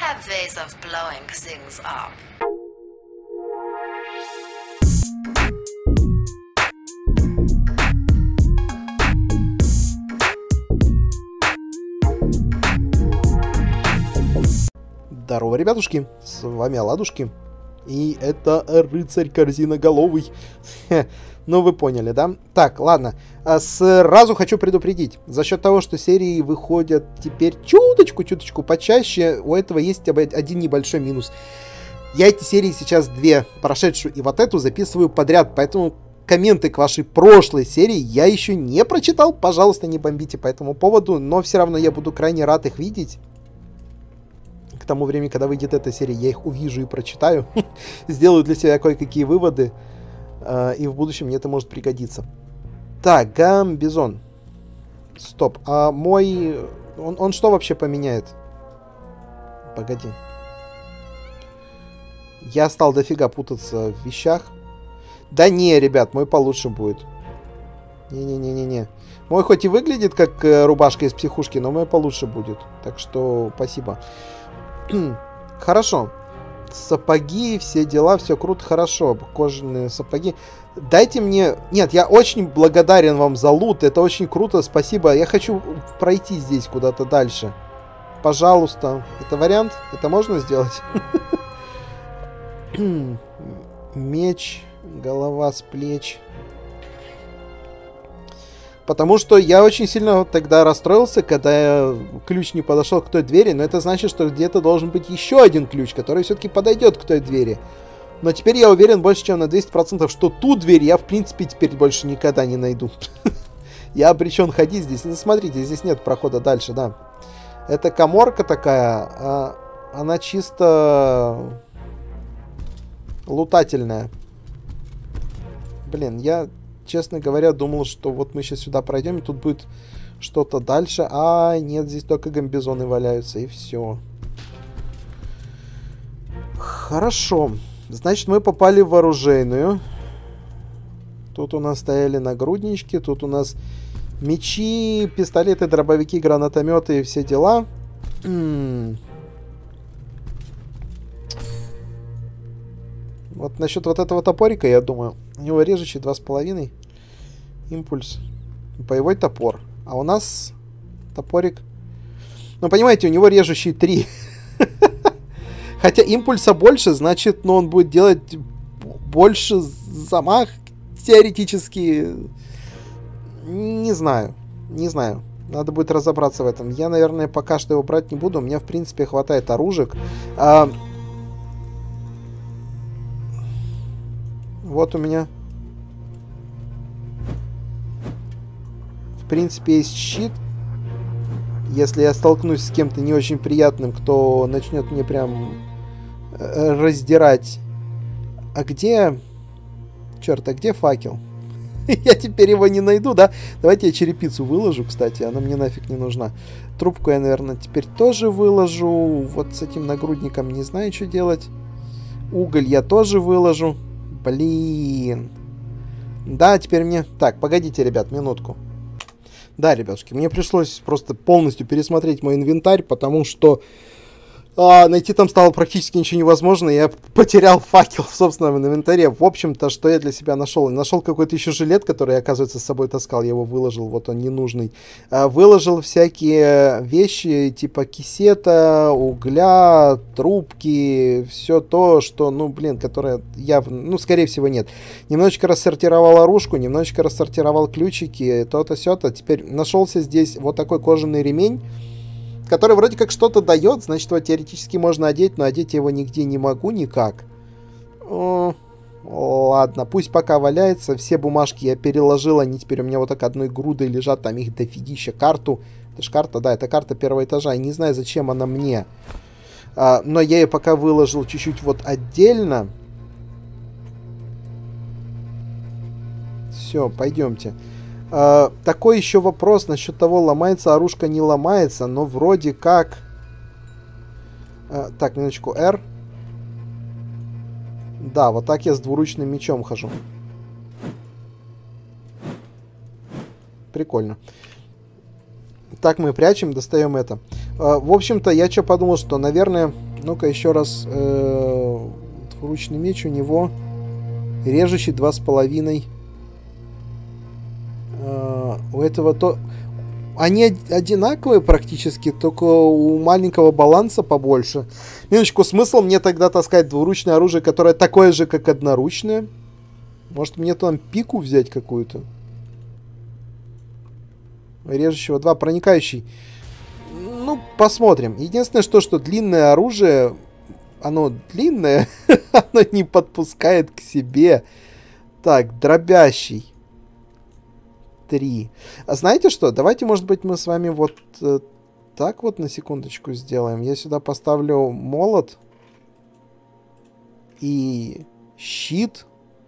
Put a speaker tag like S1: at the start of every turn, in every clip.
S1: have ways of blowing things up.
S2: Здорово, ребятушки, с вами Оладушки, и это рыцарь корзиноголовый. Ну, вы поняли, да? Так, ладно, сразу хочу предупредить, за счет того, что серии выходят теперь чуточку почаще, у этого есть один небольшой минус. Я эти серии сейчас две, прошедшую и вот эту, записываю подряд, поэтому комменты к вашей прошлой серии я еще не прочитал, пожалуйста, не бомбите по этому поводу, но все равно я буду крайне рад их видеть. К тому времени, когда выйдет эта серия, я их увижу и прочитаю. Сделаю для себя кое-какие выводы. И в будущем мне это может пригодиться. Так, Гамбизон. Стоп. А мой... Он что вообще поменяет? Погоди. Я стал дофига путаться в вещах. Да не, ребят, мой получше будет. Не-не-не-не-не. Мой хоть и выглядит как рубашка из психушки, но мой получше будет. Так что спасибо. Хорошо. Сапоги, все дела, все круто, хорошо. Кожаные сапоги. Дайте мне... Нет, я очень благодарен вам за лут. Это очень круто, спасибо. Я хочу пройти здесь куда-то дальше. Пожалуйста. Это вариант? Это можно сделать? Меч, голова с плеч. Потому что я очень сильно тогда расстроился, когда ключ не подошел к той двери. Но это значит, что где-то должен быть еще один ключ, который все-таки подойдет к той двери. Но теперь я уверен больше, чем на 200%, что ту дверь я, в принципе, теперь больше никогда не найду. Я обречен ходить здесь. Ну, смотрите, здесь нет прохода дальше, да. Это каморка такая. Она чисто лутательная. Блин, я... Честно говоря, думал, что вот мы сейчас сюда пройдем, и тут будет что-то дальше. А, нет, здесь только гамбизоны валяются, и все. Хорошо. Значит, мы попали в оружейную. Тут у нас стояли нагруднички, тут у нас мечи, пистолеты, дробовики, гранатометы и все дела. Вот насчет вот этого топорика, я думаю. У него режущий 2,5. Импульс. Боевой топор. А у нас топорик... Ну, понимаете, у него режущий 3. Хотя импульса больше, значит, ну, он будет делать больше замах. Теоретически... Не знаю. Не знаю. Надо будет разобраться в этом. Я, наверное, пока что его брать не буду. У меня, в принципе, хватает оружек. Вот у меня, в принципе, есть щит. Если я столкнусь с кем-то не очень приятным, кто начнет мне прям раздирать. А где... Черт, а где факел? Я теперь его не найду, да? Давайте я черепицу выложу, кстати. Она мне нафиг не нужна. Трубку я, наверное, теперь тоже выложу. Вот с этим нагрудником не знаю, что делать. Уголь я тоже выложу. Блин. Да, теперь мне... Так, погодите, ребят, минутку. Да, ребятушки, мне пришлось просто полностью пересмотреть мой инвентарь, потому что найти там стало практически ничего невозможно. Я потерял факел в собственном инвентаре. В общем-то, что я для себя нашел? Нашел какой-то еще жилет, который я, оказывается, с собой таскал. Я его выложил, вот он ненужный. Выложил всякие вещи типа кисета, угля, трубки. Все то, что, ну, блин, которое явно, ну, скорее всего, нет. Немножечко рассортировал оружку, немножечко рассортировал ключики, то-то, сё-то. Теперь нашелся здесь вот такой кожаный ремень, который вроде как что-то дает, значит, его теоретически можно одеть, но одеть я его нигде не могу никак. Ладно, пусть пока валяется. Все бумажки я переложил, они теперь у меня вот так одной грудой лежат, там их дофигища. Карту, это ж карта, да, это карта первого этажа, я не знаю, зачем она мне. Но я ее пока выложил чуть-чуть вот отдельно. Все, пойдемте. Такой еще вопрос насчет того, ломается оружка, не ломается, но вроде как... Так, минуточку, R. Да, вот так я с двуручным мечом хожу. Прикольно. Так мы прячем, достаем это. В общем-то, я что подумал, что, наверное, Ну-ка, еще раз. Двуручный меч у него режущий 2,5. У этого то... Они одинаковые практически, только у маленького баланса побольше. Минуточку, смысл мне тогда таскать двуручное оружие, которое такое же, как одноручное? Может, мне там пику взять какую-то? Режущего 2, проникающий. Ну, посмотрим. Единственное, что длинное оружие, оно длинное, оно не подпускает к себе. Так, дробящий. 3. А знаете что? Давайте, может быть, мы с вами вот так вот на секундочку сделаем. Я сюда поставлю молот и щит.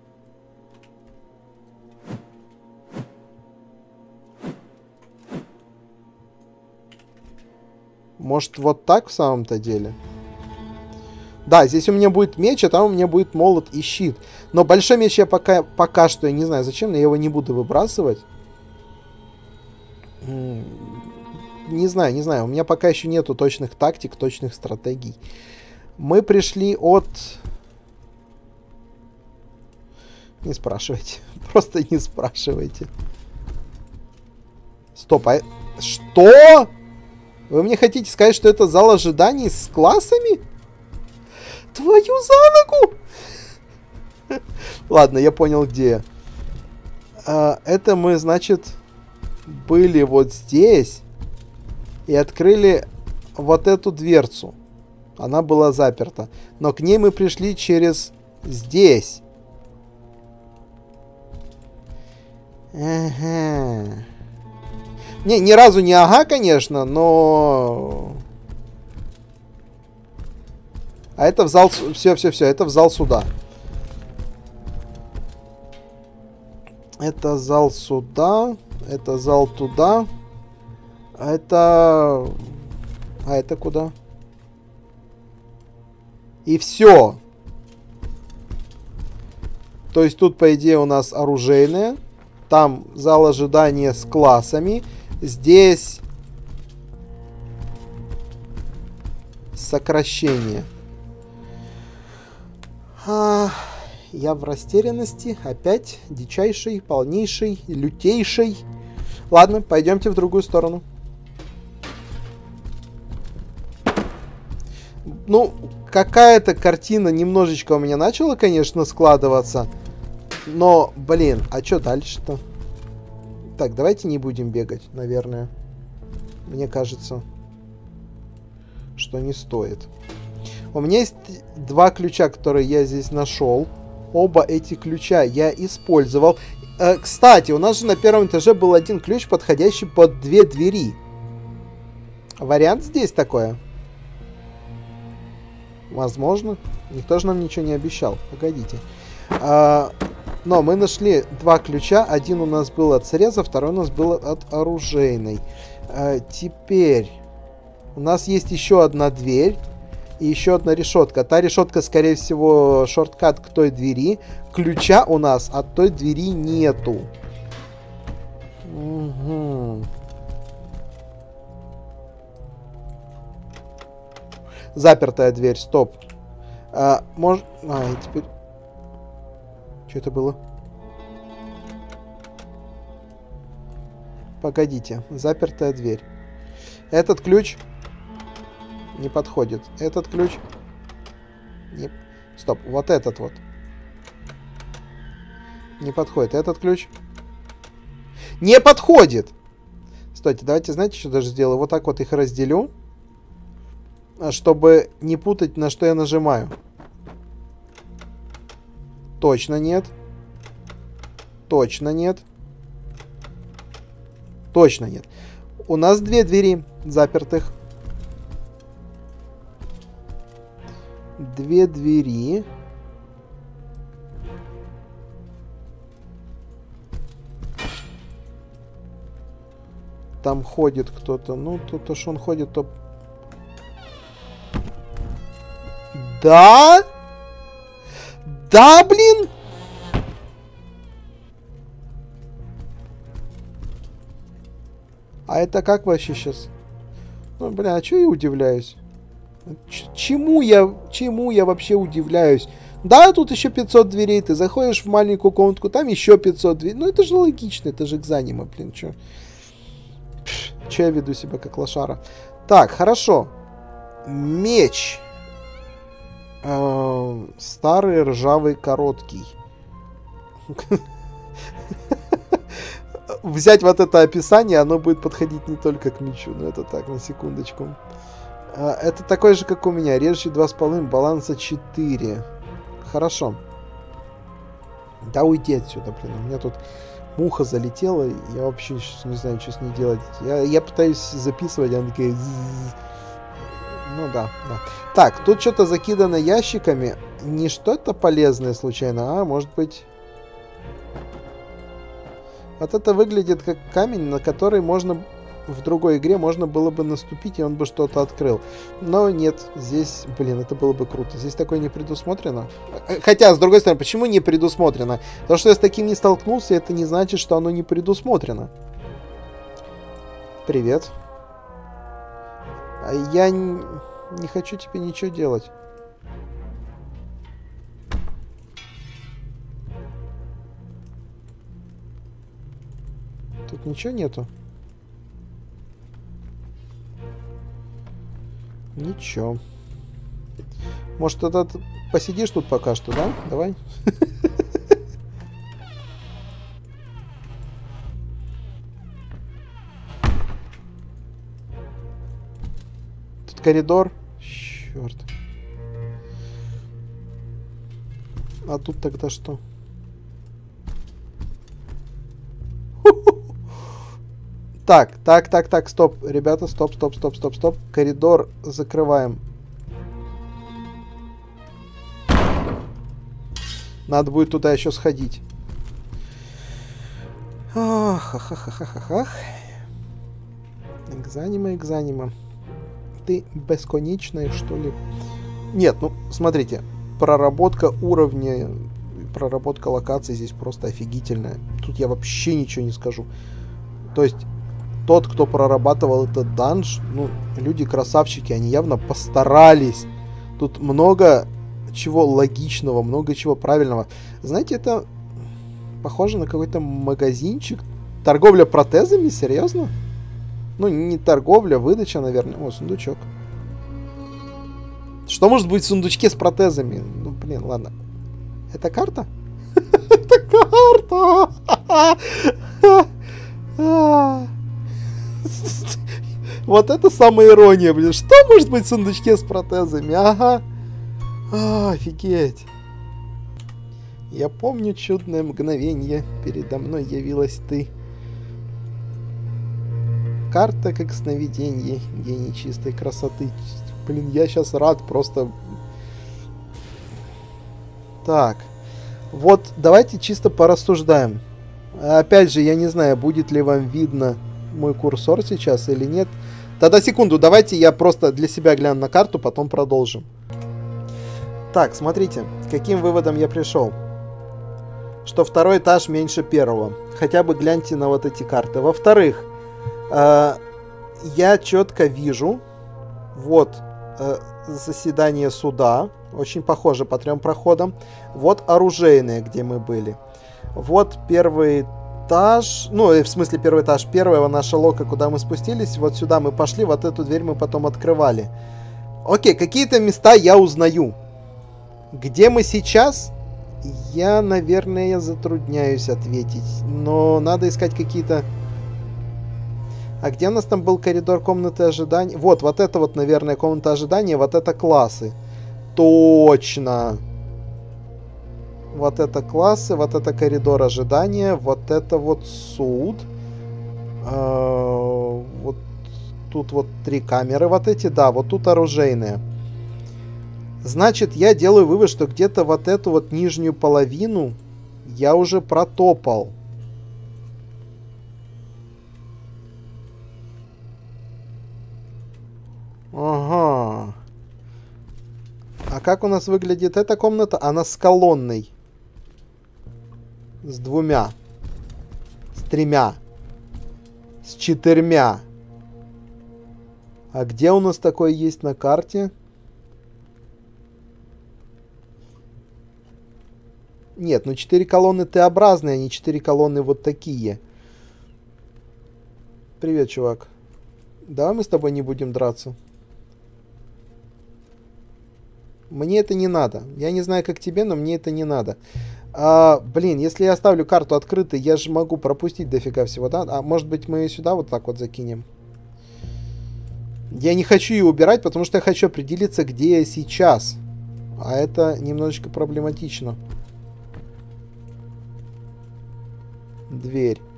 S2: Может, вот так в самом-то деле? Да, здесь у меня будет меч, а там у меня будет молот и щит. Но большой меч я пока что, я не знаю зачем, но я его не буду выбрасывать. Не знаю. У меня пока еще нету точных тактик, точных стратегий. Мы пришли от... Не спрашивайте. Просто не спрашивайте. Стоп, а... Что? Вы мне хотите сказать, что это зал ожиданий с классами? Твою за ногу! Ладно, я понял, где. Это мы, значит, были вот здесь и открыли вот эту дверцу. Она была заперта. Но к ней мы пришли через здесь. Ага. Не, ни разу не ага, конечно, но... А это в зал... Все. Это в зал суда. Это зал суда. Это зал туда. А это... А это куда? И все. То есть тут, по идее, у нас оружейная. Там зал ожидания с классами. Здесь сокращение. Я в растерянности. Опять дичайший, полнейший, лютейший. Ладно, пойдемте в другую сторону. Ну, какая-то картина немножечко у меня начала, конечно, складываться. Но, блин, а что дальше-то? Так, давайте не будем бегать, наверное. Мне кажется, что не стоит. У меня есть 2 ключа, которые я здесь нашел. Оба эти ключа я использовал. Кстати, у нас же на первом этаже был один ключ, подходящий под 2 двери. Вариант здесь такое? Возможно. Никто же нам ничего не обещал. Погодите. Но мы нашли 2 ключа. Один у нас был от среза, второй у нас был от оружейной. Теперь у нас есть еще одна дверь и еще одна решетка. Та решетка, скорее всего, шорткат к той двери. Ключа у нас от той двери нету. Угу. Запертая дверь, стоп. Может... и теперь... Что это было? Погодите. Запертая дверь. Этот ключ не подходит. Этот ключ... Не... Стоп. Вот этот вот. Не подходит. Этот ключ... Не подходит! Стойте, давайте, знаете, что даже сделаю? Вот так вот их разделю. Чтобы не путать, на что я нажимаю. Точно нет. Точно нет. Точно нет. У нас 2 двери запертых. 2 двери. Там ходит кто-то. Ну, то, что он ходит, то... Да? Да, блин! А это как вообще сейчас? Ну, бля, а чё я удивляюсь? Чему я вообще удивляюсь? Да, тут еще 500 дверей. Ты заходишь в маленькую комнатку, там еще 500 дверей. Ну, это же логично, это же экзанима, блин, чё? Че я веду себя как лошара? Так, хорошо. Меч. Старый, ржавый, короткий. Взять вот это описание, оно будет подходить не только к мечу. Но это так, на секундочку. Это такой же, как у меня. Режущий 2,5, баланса 4. Хорошо. Да уйди отсюда, блин. У меня тут муха залетела. Я вообще не знаю, что с ней делать. Я пытаюсь записывать, она такая... Ну да. Так, тут что-то закидано ящиками. Не что-то полезное случайно, а может быть... Вот это выглядит как камень, на который можно... В другой игре можно было бы наступить, и он бы что-то открыл. Но нет, здесь, блин, это было бы круто. Здесь такое не предусмотрено. Хотя, с другой стороны, почему не предусмотрено? Потому что я с таким не столкнулся, это не значит, что оно не предусмотрено. Привет. Я не хочу тебе ничего делать. Тут ничего нету? Ничего. Может, тогда посидишь тут пока что, да? Давай. Тут коридор. Черт. А тут тогда что? Так, стоп. Ребята, стоп. Коридор закрываем. Надо будет туда еще сходить. Ах. Экзанима. Ты бесконечная, что ли? Нет, ну, смотрите. Проработка уровня, проработка локаций здесь просто офигительная. Тут я вообще ничего не скажу. То есть... Тот, кто прорабатывал этот данж, ну, люди красавчики, они явно постарались. Тут много чего логичного, много чего правильного. Знаете, это похоже на какой-то магазинчик. Торговля протезами? Серьезно? Ну, не торговля, выдача, наверное. О, сундучок. Что может быть в сундучке с протезами? Ну, блин, ладно. Это карта? Это карта! Вот это самая ирония, блин. Что может быть в сундучке с протезами? Ага. Офигеть. Я помню чудное мгновение. Передо мной явилась ты. Карта как сновиденье. Гений чистой красоты. Блин, я сейчас рад просто. Так. Вот, давайте чисто порассуждаем. Опять же, я не знаю, будет ли вам видно мой курсор сейчас или нет. Тогда секунду, давайте я просто для себя гляну на карту, потом продолжим. Так, смотрите, к каким выводом я пришел. Что второй этаж меньше первого. Хотя бы гляньте на вот эти карты. Во-вторых, я четко вижу, вот, заседание суда. Очень похоже по 3 проходам. Вот оружейные, где мы были. Вот первый этаж. Ну, в смысле первый этаж. Первая наша лока, куда мы спустились. Вот сюда мы пошли. Вот эту дверь мы потом открывали. Окей, какие-то места я узнаю. Где мы сейчас? Я, наверное, затрудняюсь ответить. Но надо искать какие-то... А где у нас там был коридор комнаты ожидания? Вот это вот, наверное, комната ожидания. Вот это классы. Точно. Вот это классы, вот это коридор ожидания, вот это вот суд. Вот тут вот 3 камеры вот эти, да, вот тут оружейные. Значит, я делаю вывод, что где-то вот эту вот нижнюю половину я уже протопал. Ага. А как у нас выглядит эта комната? Она с колонной. С 2. С 3. С 4. А где у нас такое есть на карте? Нет, ну 4 колонны Т-образные, а не 4 колонны вот такие. Привет, чувак. Давай мы с тобой не будем драться. Мне это не надо. Я не знаю, как тебе, но мне это не надо. Блин, если я оставлю карту открытой, я же могу пропустить дофига всего, да? А может быть, мы ее сюда вот так вот закинем? Я не хочу ее убирать, потому что я хочу определиться, где я сейчас. А это немножечко проблематично. Дверь.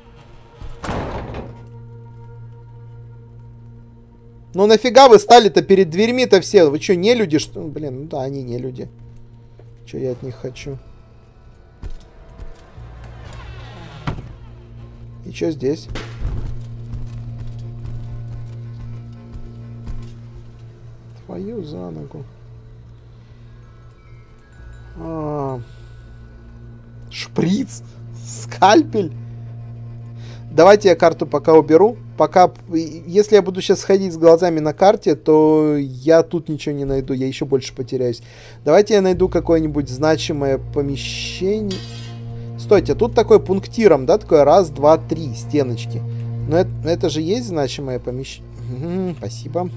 S2: Ну нафига вы стали-то перед дверьми-то все? Вы что, не люди, что? Блин, ну да, они не люди. Что я от них хочу? И что здесь? Твою за ногу. Шприц? Скальпель? Давайте я карту пока уберу. Пока, если я буду сейчас ходить с глазами на карте, то я тут ничего не найду. Я еще больше потеряюсь. Давайте я найду какое-нибудь значимое помещение. Стойте, тут такой пунктиром, да? Такое раз, два, три стеночки. Но это же есть значимое помещение. Спасибо.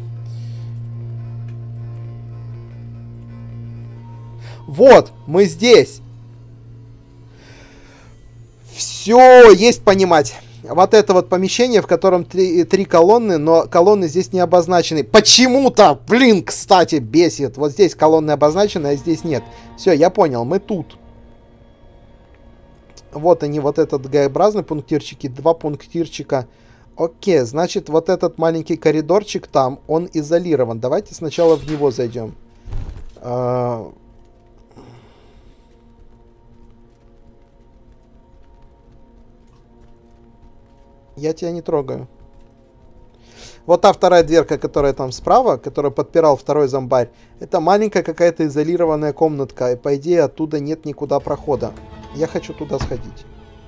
S2: Вот, мы здесь. Все, есть понимать. Вот это вот помещение, в котором три колонны, но колонны здесь не обозначены. Почему-то, блин, кстати, бесит. Вот здесь колонны обозначены, а здесь нет. Все, я понял, мы тут. Вот они, вот этот Г-образный пунктирчик и два пунктирчика. Окей, значит, вот этот маленький коридорчик там, он изолирован. Давайте сначала в него зайдем. Я тебя не трогаю. Вот та вторая дверка, которая там справа, которая подпирал второй зомбарь, это маленькая какая-то изолированная комнатка. И по идее оттуда нет никуда прохода. Я хочу туда сходить.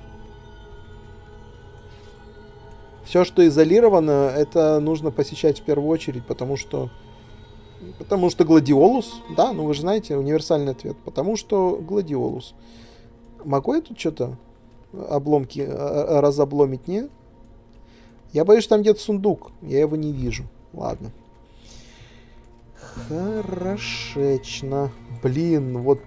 S2: Все, что изолировано, это нужно посещать в первую очередь, потому что Гладиолус. Да, ну вы же знаете, универсальный ответ. Потому что Гладиолус. Могу я тут что-то обломки разобломить? Нет? Я боюсь, что там где-то сундук. Я его не вижу. Ладно. Хорошечно. Блин, вот...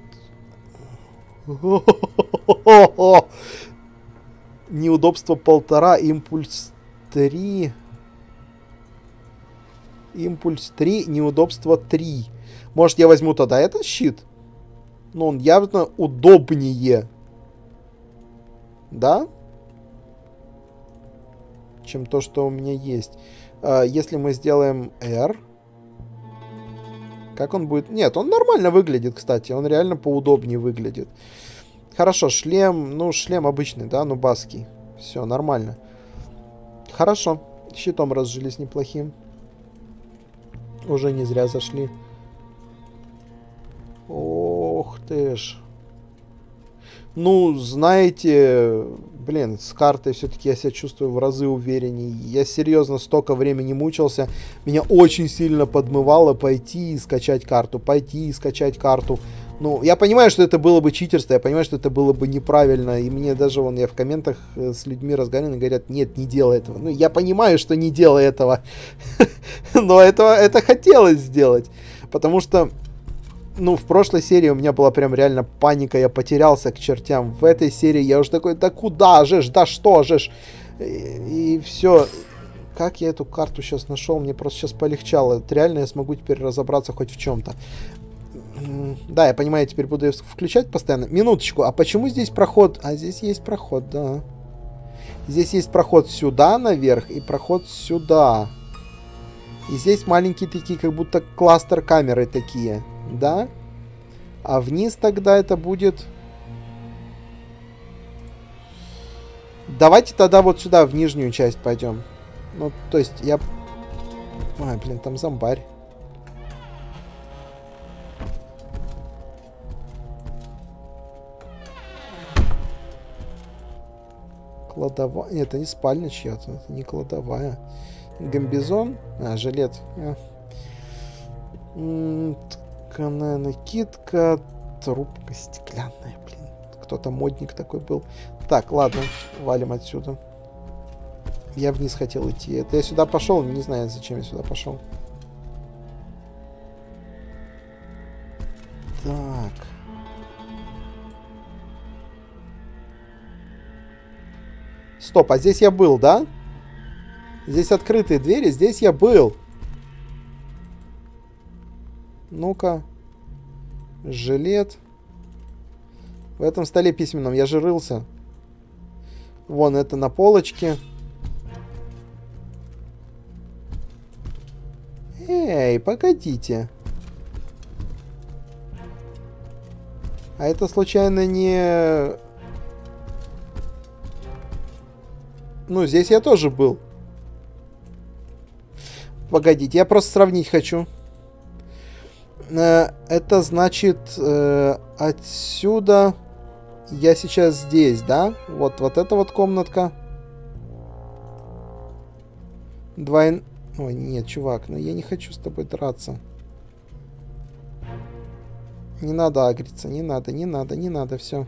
S2: Неудобство 1,5. Импульс 3. Импульс 3. Неудобство 3. Может, я возьму тогда этот щит? Ну, он явно удобнее. Да? Чем то, что у меня есть. Если мы сделаем R, как он будет? Нет, он нормально выглядит, кстати. Он реально поудобнее выглядит. Хорошо, шлем. Ну, шлем обычный, да, ну баский. Все, нормально. Хорошо. Щитом разжились неплохим. Уже не зря зашли. Ох ты ж. Ну, знаете, блин, с картой все-таки я себя чувствую в разы увереннее. Я серьезно столько времени мучился. Меня очень сильно подмывало пойти и скачать карту. Пойти и скачать карту. Ну, я понимаю, что это было бы читерство. Я понимаю, что это было бы неправильно. И мне даже, вон, я в комментах с людьми разговариваю, и говорят, нет, не делай этого. Ну, я понимаю, что не делай этого. Но это хотелось сделать. Потому что... Ну, в прошлой серии у меня была прям реально паника, я потерялся к чертям. В этой серии я уже такой, да куда же ж, да что же ж. И все. Как я эту карту сейчас нашел, мне просто сейчас полегчало. Реально я смогу теперь разобраться хоть в чем-то. Да, я понимаю, я теперь буду ее включать постоянно. Минуточку, а почему здесь проход? А здесь есть проход, да. Здесь есть проход сюда наверх и проход сюда. И здесь маленькие такие, как будто кластер камеры такие. Да? А вниз тогда это будет... Давайте тогда вот сюда, в нижнюю часть пойдем. Ну, то есть я... Ай, блин, там зомбарь. Кладовая... Нет, это не спальня чья-то. Это не кладовая. Гамбизон. А, жилет. Тканая накидка. Трубка стеклянная, блин. кто-то модник такой был. Так, ладно, валим отсюда. Я вниз хотел идти. Это я сюда пошел? Не знаю, зачем я сюда пошел. Так. Стоп, а здесь я был, да? Здесь открытые двери, здесь я был. Ну-ка. Жилет. В этом столе письменном я же рылся. Вон, это на полочке. Эй, погодите. А это случайно не... Ну, здесь я тоже был. Погодите, я просто сравнить хочу. Это значит, отсюда я сейчас здесь, да? Вот эта вот комнатка. Ой, нет, чувак, ну я не хочу с тобой драться. Не надо агриться, не надо, все.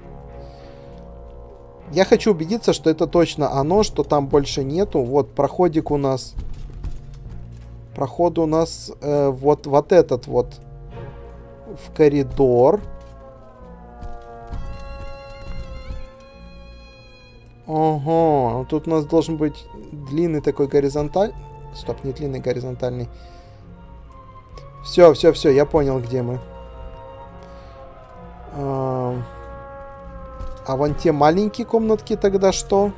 S2: Я хочу убедиться, что это точно оно, что там больше нету. Вот, проходик у нас. Проход у нас вот этот вот. В коридор. Ага, тут у нас должен быть длинный такой горизонталь. Стоп, не длинный, горизонтальный. Все, я понял, где мы. А вон те маленькие комнатки тогда что?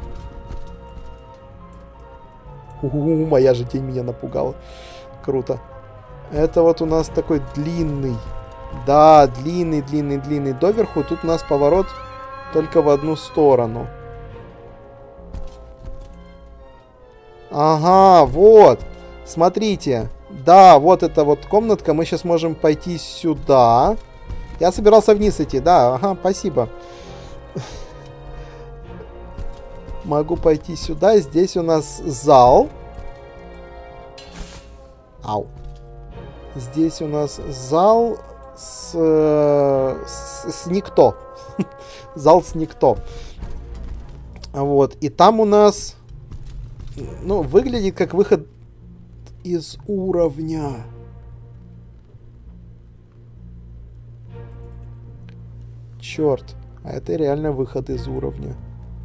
S2: Моя же тень меня напугала. Круто. Это вот у нас такой длинный. Да, длинный доверху. Тут у нас поворот только в одну сторону. Ага, вот. Смотрите. Да, вот эта вот комнатка. Мы сейчас можем пойти сюда. Я собирался вниз идти. Да, ага, спасибо. Могу пойти сюда. Здесь у нас зал. Ау. Здесь у нас зал с никто. Зал с никто. Вот. И там у нас... Ну, выглядит как выход из уровня. Черт. А это реально выход из уровня.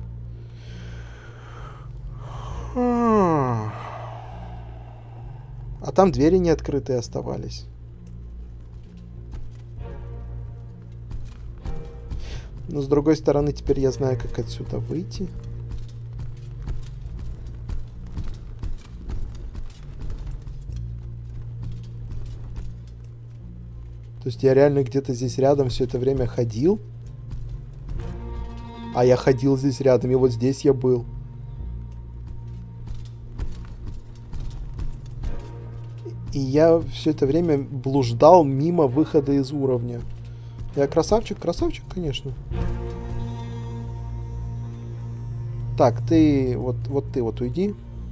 S2: А там двери не открытые оставались. Но с другой стороны, теперь я знаю, как отсюда выйти. То есть я реально где-то здесь рядом все это время ходил. А я ходил здесь рядом, и вот здесь я был. И я все это время блуждал мимо выхода из уровня. Я красавчик? Красавчик, конечно. Так, ты... Вот ты вот уйди.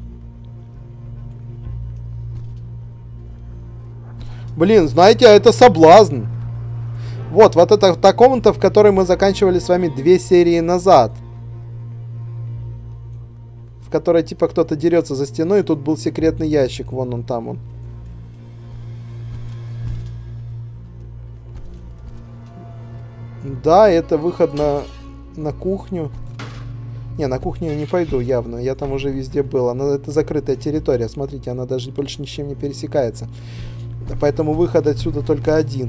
S2: Блин, знаете, а это соблазн. Вот это та комната, в которой мы заканчивали с вами 2 серии назад. В которой типа кто-то дерется за стеной, и тут был секретный ящик. Вон он там он. Да, это выход на кухню. Не, на кухню я не пойду явно. Я там уже везде был. Это закрытая территория. Смотрите, она даже больше ни с чем не пересекается. Поэтому выход отсюда только один.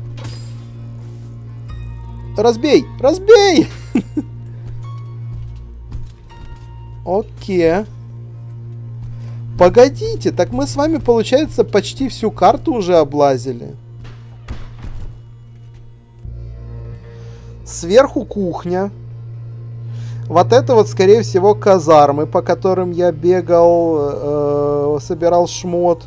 S2: Разбей! Разбей! Окей. Погодите, так мы с вами, получается, почти всю карту уже облазили. Сверху кухня. Вот это вот, скорее всего, казармы, по которым я бегал, собирал шмот.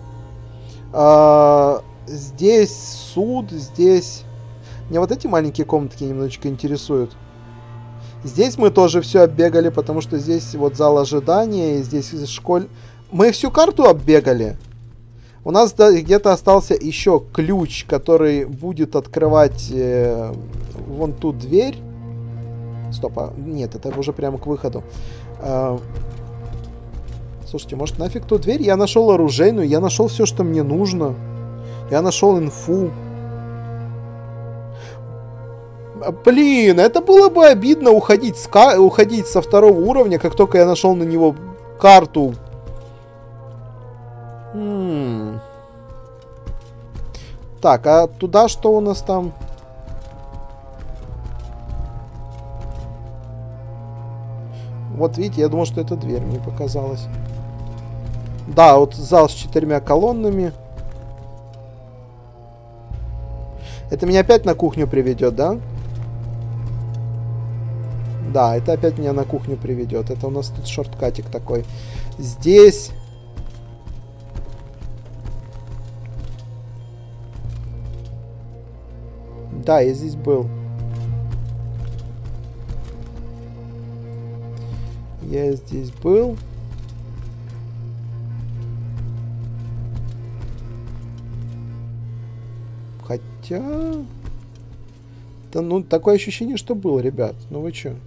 S2: Здесь суд, здесь... Мне вот эти маленькие комнатки немножечко интересуют. Здесь мы тоже все оббегали, потому что здесь вот зал ожидания, и здесь школь... Мы всю карту оббегали. У нас где-то остался еще ключ, который будет открывать вон ту дверь. Стоп, нет, это уже прямо к выходу. Слушайте, может нафиг ту дверь? Я нашел оружейную, я нашел все, что мне нужно. Я нашел инфу. Блин, это было бы обидно уходить со второго уровня, как только я нашел на него карту. Так, а туда что у нас там? Вот видите, я думал, что это дверь, мне показалось. Да, вот зал с 4 колоннами. Это меня опять на кухню приведет, да? Да, это опять меня на кухню приведет. Это у нас тут шорткатик такой. Здесь... Да, я здесь был. Я здесь был. Хотя... Да, ну, такое ощущение, что был, ребят. Ну вы чё?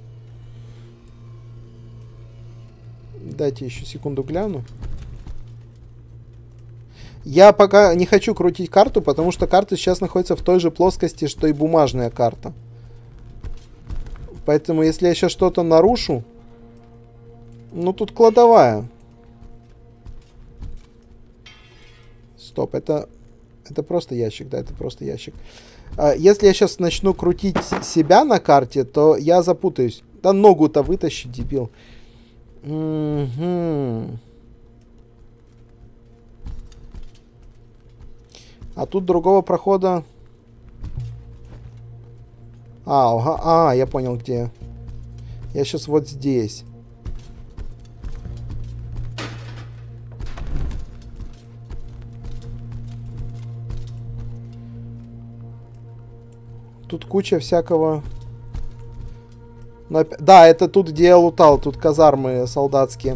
S2: Дайте еще секунду гляну. Я пока не хочу крутить карту, потому что карта сейчас находится в той же плоскости, что и бумажная карта. Поэтому, если я сейчас что-то нарушу... Ну, тут кладовая. Стоп, это просто ящик, да, это просто ящик. Если я сейчас начну крутить себя на карте, то я запутаюсь. Да ногу-то вытащи, дебил. Угу. А тут другого прохода... я понял, где. Я сейчас вот здесь. Тут куча всякого... Да, это тут, где я лутал. Тут казармы солдатские.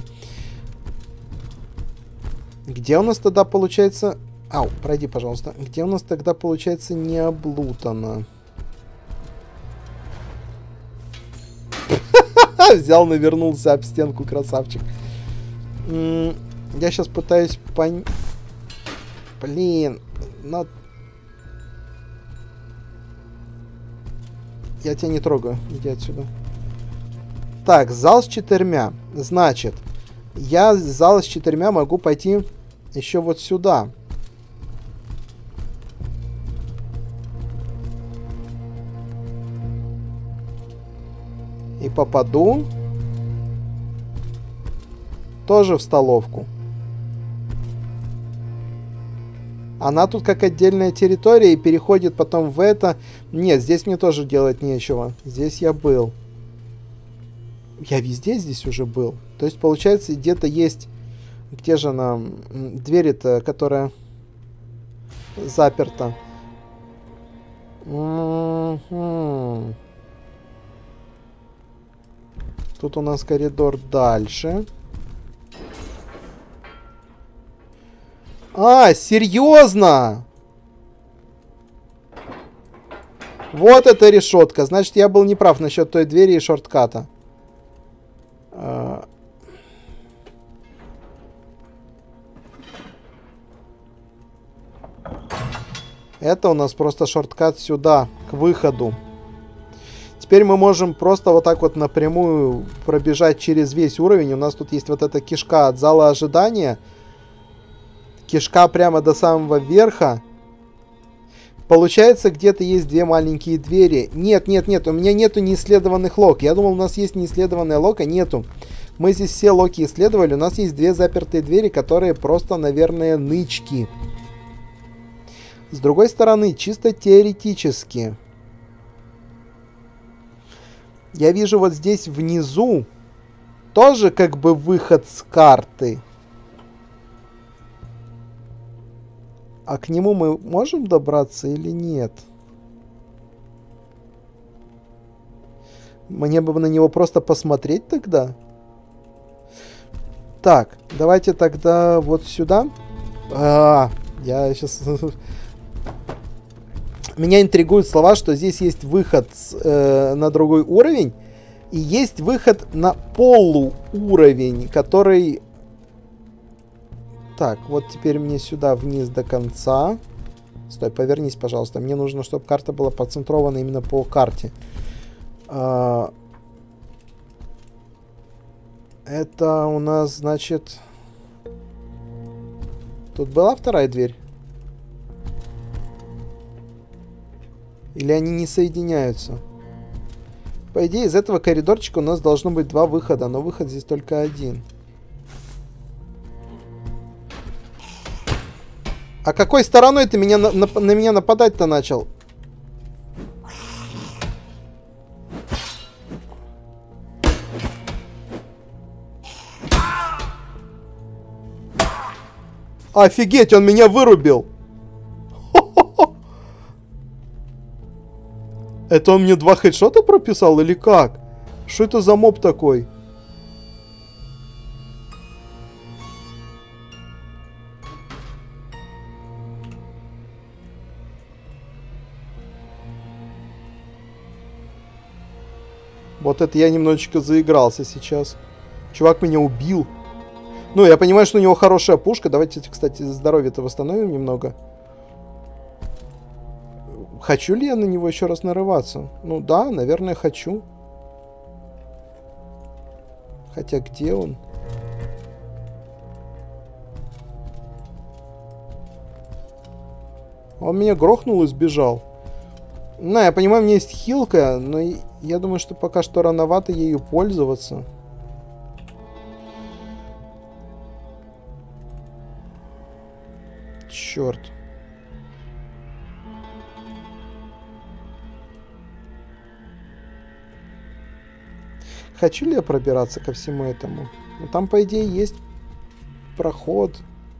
S2: Где у нас тогда получается... Ау, пройди, пожалуйста. Где у нас тогда получается не облутано? Взял, навернулся об стенку, красавчик. Я сейчас пытаюсь Блин. Я тебя не трогаю. Иди отсюда. Так, зал с 4. Значит, я с зала с 4 могу пойти еще вот сюда. И попаду тоже в столовку. Она тут как отдельная территория и переходит потом в это. Нет, здесь мне тоже делать нечего. Здесь я был. Я везде здесь уже был. То есть, получается, где-то есть... Где же она? Дверь-то, которая заперта. Тут у нас коридор дальше. Серьезно? Вот эта решетка. Значит, я был неправ насчет той двери и шортката. Это у нас просто шорткат сюда, к выходу. Теперь мы можем просто вот так вот напрямую пробежать через весь уровень. У нас тут есть вот эта кишка от зала ожидания. Кишка прямо до самого верха. Получается, где-то есть 2 маленькие двери. Нет, у меня нету неисследованных лок. Я думал, у нас есть неисследованная лока. Нету. Мы здесь все локи исследовали. У нас есть 2 запертые двери, которые просто, наверное, нычки. С другой стороны, чисто теоретически... Я вижу вот здесь внизу тоже как бы выход с карты. А к нему мы можем добраться или нет? Мне бы на него просто посмотреть тогда. Так, давайте тогда вот сюда. Я сейчас... Меня интригуют слова, что здесь есть выход на другой уровень. И есть выход на полууровень, который... Так, вот теперь мне сюда вниз до конца. Стой, повернись, пожалуйста. Мне нужно, чтобы карта была поцентрована именно по карте. Это у нас, значит... Тут была вторая дверь? Или они не соединяются? По идее, из этого коридорчика у нас должно быть два выхода, но выход здесь только один. А какой стороной ты меня на меня нападать-то начал? Офигеть, он меня вырубил! Это он мне 2 хедшота прописал или как? Что это за моб такой? Вот это я немножечко заигрался сейчас. Чувак меня убил. Ну, я понимаю, что у него хорошая пушка. Давайте, кстати, здоровье-то восстановим немного. Хочу ли я на него еще раз нарываться? Ну да, наверное, хочу. Хотя где он? Он меня грохнул и сбежал. Ну, я понимаю, у меня есть хилка, но я думаю, что пока что рановато ею пользоваться. Черт. Хочу ли я пробираться ко всему этому? Ну, там, по идее, есть проход.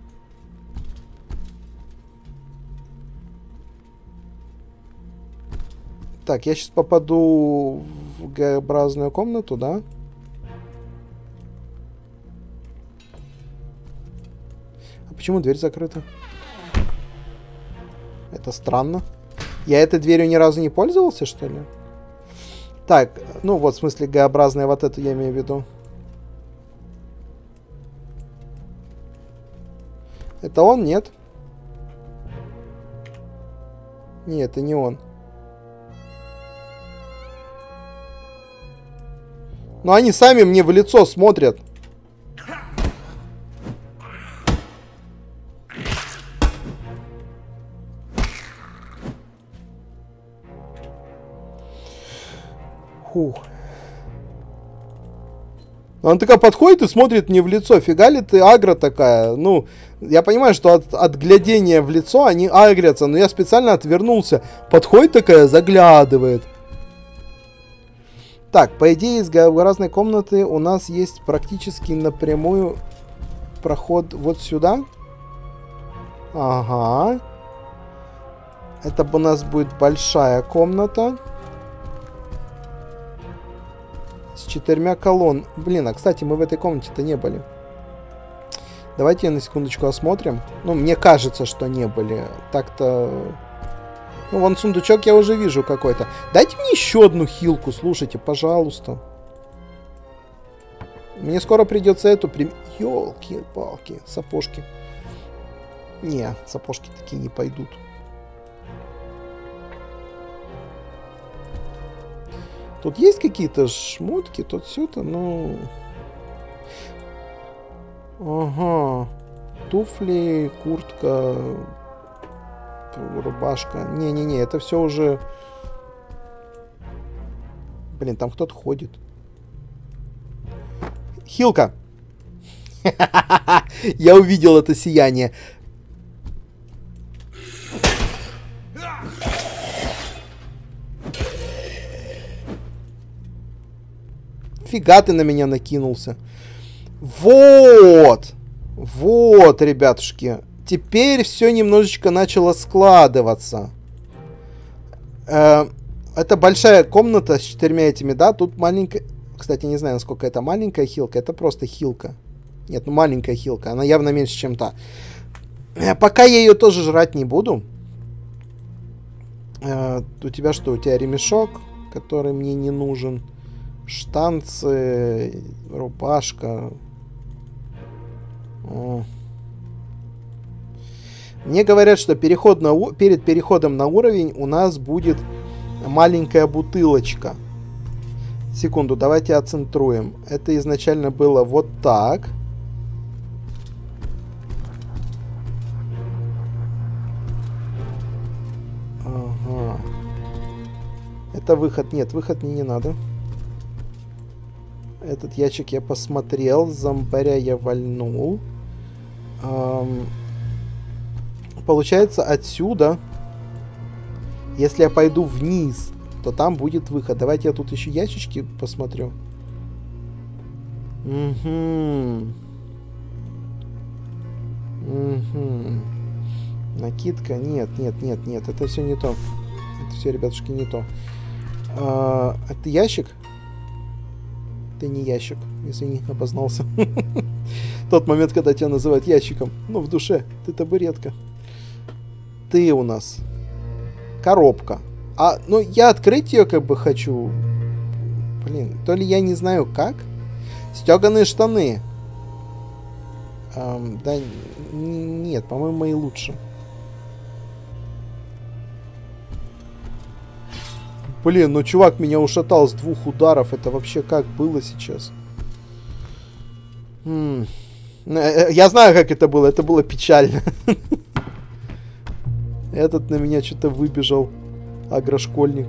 S2: Так, я сейчас попаду в Г-образную комнату, да? А почему дверь закрыта? Это странно. Я этой дверью ни разу не пользовался, что ли? Так, ну вот, в смысле, Г-образная, вот эту я имею в виду. Это он? Нет? Нет, это не он. Но они сами мне в лицо смотрят. Фух. Она такая подходит и смотрит мне в лицо. Фига ли ты агро такая? Ну, я понимаю, что от глядения в лицо они агрятся, но я специально отвернулся. Подходит такая, заглядывает. Так, по идее, из Г-образной комнаты у нас есть практически напрямую проход вот сюда. Ага. Это у нас будет большая комната. С 4 колонн. Блин, а кстати, мы в этой комнате-то не были. Давайте на секундочку осмотрим. Ну, мне кажется, что не были. Так-то... Ну, вон сундучок я уже вижу какой-то. Дайте мне еще одну хилку, слушайте, пожалуйста. Мне скоро придется эту... Ёлки-палки, сапожки. Не, сапожки такие не пойдут. Тут есть какие-то шмотки, тут все-то, ну... Ага. Туфли, куртка... Рубашка. Не-не-не, это все уже... Блин, там кто-то ходит. Хилка! Я увидел это сияние. Фига ты на меня накинулся. Вот! Вот, ребятушки. Теперь все немножечко начало складываться. Это большая комната с 4 этими, да? Тут маленькая... Кстати, не знаю, насколько это маленькая хилка. Это просто хилка. Нет, ну маленькая хилка. Она явно меньше, чем та. Пока я ее тоже жрать не буду. У тебя что? У тебя ремешок, который мне не нужен. Штанцы, рубашка. О. Мне говорят, что перед переходом на уровень у нас будет маленькая бутылочка. Секунду, давайте отцентруем. Это изначально было вот так. Ага. Это выход. Нет, выход мне не надо. Этот ящик я посмотрел. Зомбаря я вальнул. Получается, отсюда, если я пойду вниз, то там будет выход. Давайте я тут еще ящички посмотрю. Угу. Накидка. Нет. Это все не то. Это все, ребятушки, не то. Это ящик? Это не ящик. Извини, опознался. Тот момент, когда тебя называют ящиком. Ну, в душе. Ты табуретка. Ты у нас коробка. Ну, я открыть ее как бы хочу. Блин, то ли я не знаю как. Стеганые штаны. Да, нет, по-моему, мои лучше. Блин, ну чувак меня ушатал с 2 ударов. Это вообще как было сейчас? Я знаю, как это было. Это было печально. Этот на меня что-то выбежал. Агрошкольник.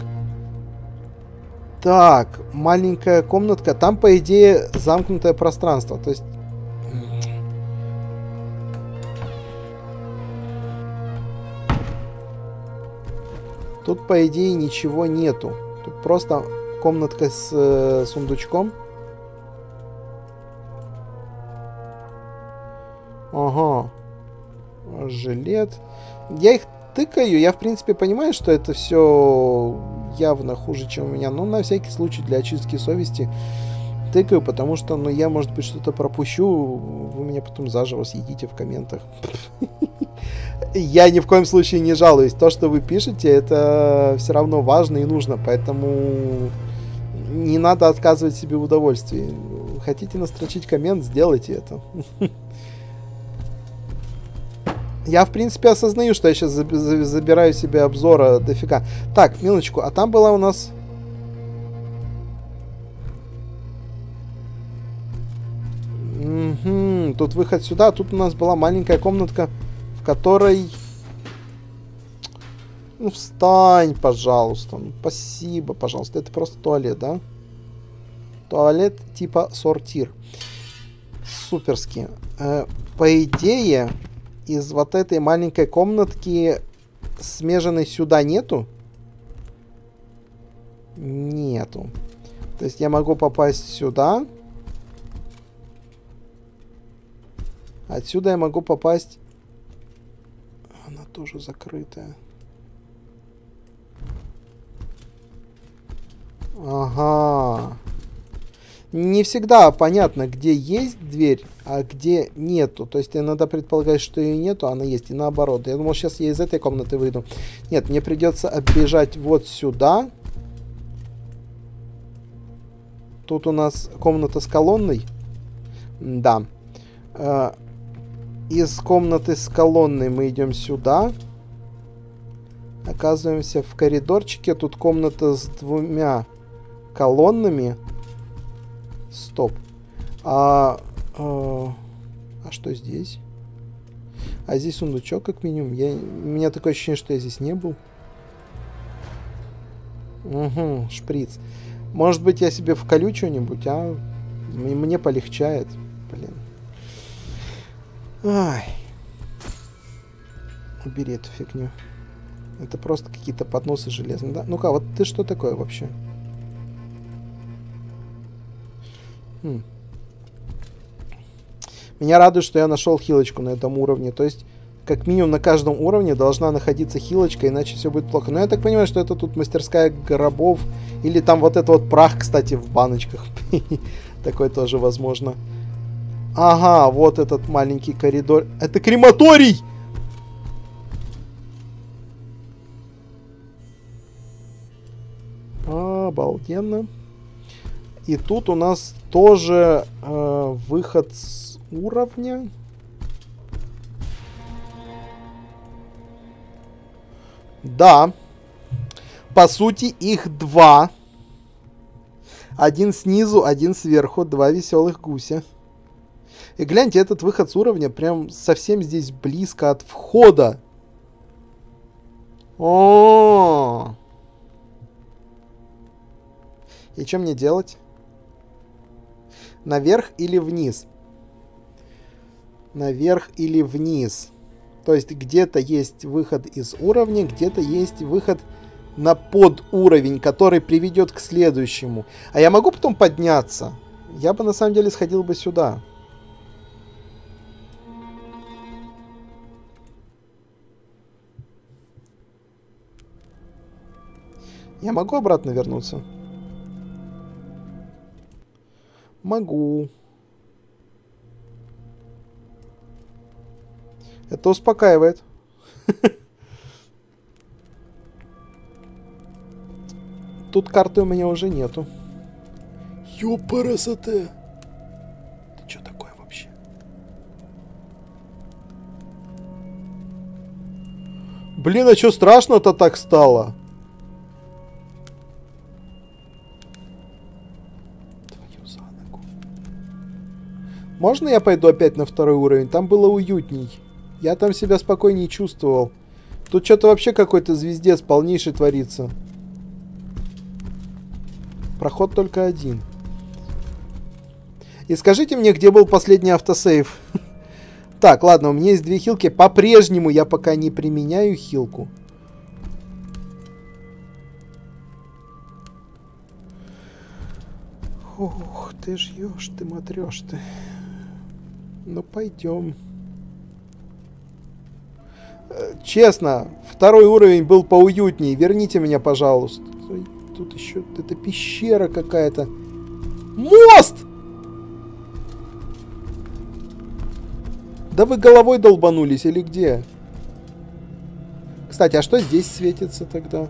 S2: Так, маленькая комнатка. Там, по идее, замкнутое пространство. То есть... Тут, по идее, ничего нету. Тут просто комнатка с сундучком. Ага. Жилет. Я их тыкаю. Я, в принципе, понимаю, что это все явно хуже, чем у меня. Но на всякий случай, для очистки совести тыкаю, потому что, ну, я, может быть, что-то пропущу. Вы меня потом заживо съедите в комментах. Я ни в коем случае не жалуюсь. То, что вы пишете, это все равно важно и нужно. Поэтому не надо отказывать себе в удовольствии. Хотите настрочить коммент, сделайте это. Я, в принципе, осознаю, что я сейчас забираю себе обзора дофига. Так, минуточку. А там была у нас... Угу, тут выход сюда. Тут у нас была маленькая комнатка, в которой... Ну, встань, пожалуйста. Ну, спасибо, пожалуйста. Это просто туалет, да? Туалет типа сортир. Суперски. По идее... Из вот этой маленькой комнатки смеженной сюда нету? Нету. То есть я могу попасть сюда. Отсюда я могу попасть... Она тоже закрытая. Ага. Не всегда понятно, где есть дверь, а где нету. То есть иногда предполагать, что ее нету, а она есть. И наоборот. Я думал, сейчас я из этой комнаты выйду. Нет, мне придется оббежать вот сюда. Тут у нас комната с колонной. Да. Из комнаты с колонной мы идем сюда. Оказываемся в коридорчике. Тут комната с 2 колоннами. Стоп. А что здесь? А здесь сундучок, как минимум. У меня такое ощущение, что я здесь не был. Угу, шприц. Может быть, я себе вколю что-нибудь, а? Мне полегчает. Блин. Ай. Убери эту фигню. Это просто какие-то подносы железные, да? Ну-ка, вот ты что такое вообще? Меня радует, что я нашел хилочку на этом уровне. То есть, как минимум, на каждом уровне должна находиться хилочка, иначе все будет плохо. Но я так понимаю, что это тут мастерская гробов. Или там вот это вот прах, кстати, в баночках. Такое тоже возможно. Ага, вот этот маленький коридор. Это крематорий! Обалденно. И тут у нас тоже выход с уровня. Да. По сути, их два. Один снизу, один сверху. Два веселых гуся. И гляньте, этот выход с уровня прям совсем здесь близко от входа. О! И что мне делать? Наверх или вниз? Наверх или вниз? То есть где-то есть выход из уровня, где-то есть выход на подуровень, который приведет к следующему. А я могу потом подняться? Я бы на самом деле сходил бы сюда. Я могу обратно вернуться? Могу. Это успокаивает. Тут карты у меня уже нету. Ёпарасоте! Ты чё такое вообще? Блин, а чё страшно-то так стало? Твою за ногу. Можно я пойду опять на второй уровень? Там было уютней. Я там себя спокойнее чувствовал. Тут что-то вообще какой-то звездец полнейший творится. Проход только один. И скажите мне, где был последний автосейв? Так, ладно, у меня есть две хилки. По-прежнему я пока не применяю хилку. Ух, ты жьешь, ты матрешь ты. Ну, пойдем. Честно, второй уровень был поуютнее. Верните меня, пожалуйста. Тут еще... Это пещера какая-то. Мост! Да вы головой долбанулись или где? Кстати, а что здесь светится тогда?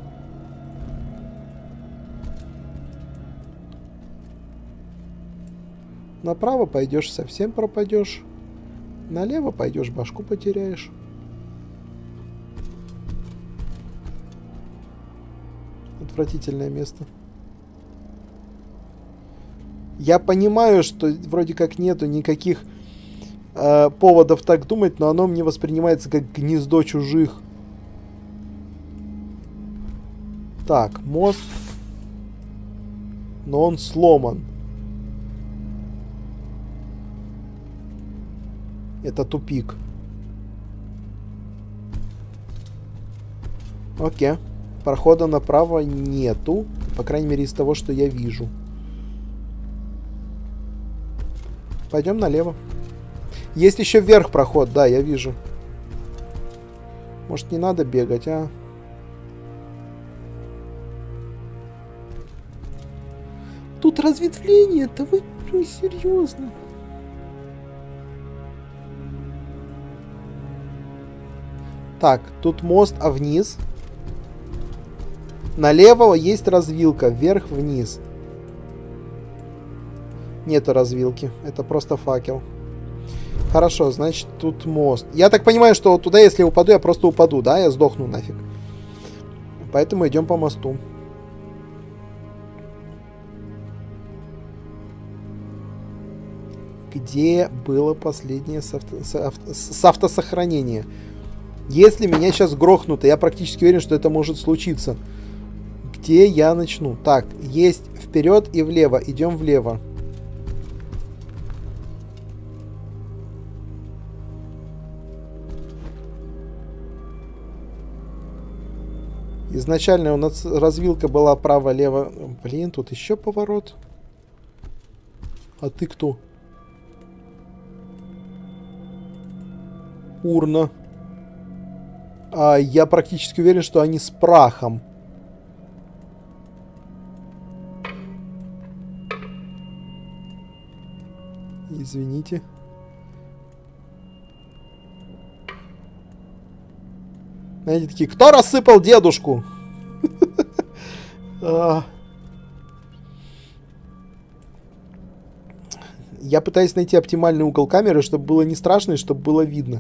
S2: Направо пойдешь, совсем пропадешь. Налево пойдешь, башку потеряешь. Отвратительное место. Я понимаю, что вроде как нету никаких поводов так думать, но оно мне воспринимается как гнездо чужих. Так, мост. Но он сломан. Это тупик. Окей. Прохода направо нету. По крайней мере, из того, что я вижу. Пойдем налево. Есть еще вверх проход, да, я вижу. Может, не надо бегать, а? Тут разветвление-то, вы серьезно? Так, тут мост, а вниз? Налево есть развилка, вверх-вниз. Нету развилки, это просто факел. Хорошо, значит, тут мост. Я так понимаю, что вот туда, если я упаду, я просто упаду, да? Я сдохну нафиг. Поэтому идем по мосту. Где было последнее с автосохранения? Если меня сейчас грохнут, я практически уверен, что это может случиться. Где я начну? Так, есть вперед и влево. Идем влево. Изначально у нас развилка была право-лево. Блин, тут еще поворот. А ты кто? Урна. Я практически уверен, что они с прахом. Извините. Знаете, такие, кто рассыпал дедушку? Я пытаюсь найти оптимальный угол камеры, чтобы было не страшно и чтобы было видно.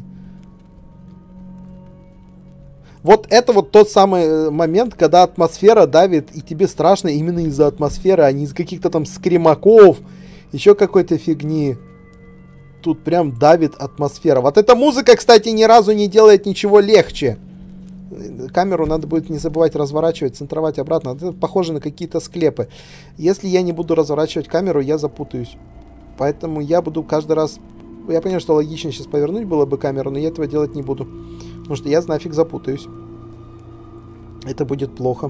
S2: Вот это вот тот самый момент, когда атмосфера давит, и тебе страшно именно из-за атмосферы, а не из каких-то там скримаков, еще какой-то фигни. Тут прям давит атмосфера. Вот эта музыка, кстати, ни разу не делает ничего легче. Камеру надо будет не забывать разворачивать, центровать обратно. Это похоже на какие-то склепы. Если я не буду разворачивать камеру, я запутаюсь. Поэтому я буду каждый раз... Я понимаю, что логично сейчас повернуть было бы камеру, но я этого делать не буду. Потому что я нафиг запутаюсь. Это будет плохо.